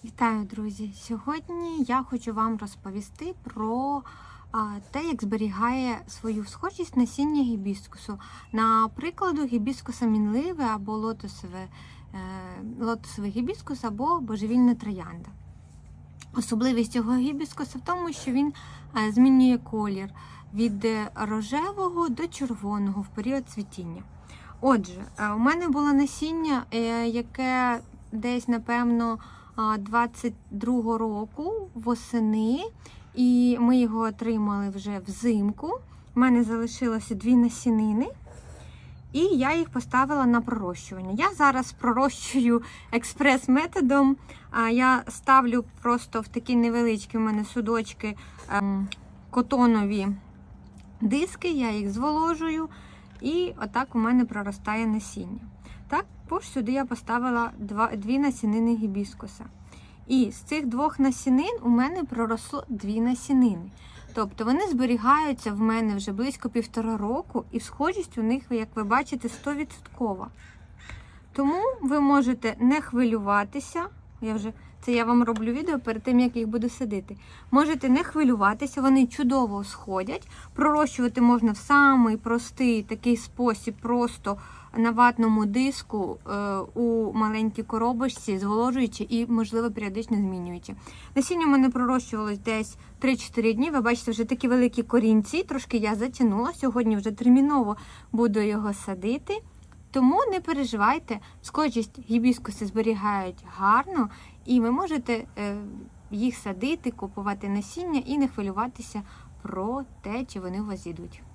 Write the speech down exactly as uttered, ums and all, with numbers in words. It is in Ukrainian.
Вітаю, друзі! Сьогодні я хочу вам розповісти про а, те, як зберігає свою схожість насіння гібіскусу. На прикладу гібіскуса мінливе або лотосове, е, лотосовий гібіскус або божевільна троянда. Особливість цього гібіскуса в тому, що він е, змінює колір від рожевого до червоного в період цвітіння. Отже, е, у мене було насіння, е, яке десь, напевно, двадцять другого року восени, і ми його отримали вже взимку. У мене залишилося дві насінини, і я їх поставила на пророщування. Я зараз пророщую експрес-методом. Я ставлю просто в такі невеличкі у мене судочки котонові диски, я їх зволожую, і отак у мене проростає насіння. Також сюди я поставила два, дві насінини гібіскуса. І з цих двох насінин у мене проросло дві насінини. Тобто вони зберігаються в мене вже близько півтора року, і схожість у них, як ви бачите, сто відсотків. Тому ви можете не хвилюватися. Я вже, це я вам роблю відео перед тим, як їх буду садити. Можете не хвилюватися, вони чудово сходять. Пророщувати можна в самий простий такий спосіб, просто на ватному диску, у маленькій коробочці, зволожуючи і, можливо, періодично змінюючи. Насіння в мене пророщувалось десь три-чотири дні. Ви бачите, вже такі великі корінці, трошки я затягнула. Сьогодні вже терміново буду його садити. Тому не переживайте, схожість гібіскуси зберігають гарно, і ви можете їх садити, купувати насіння і не хвилюватися про те, чи вони у вас зійдуть.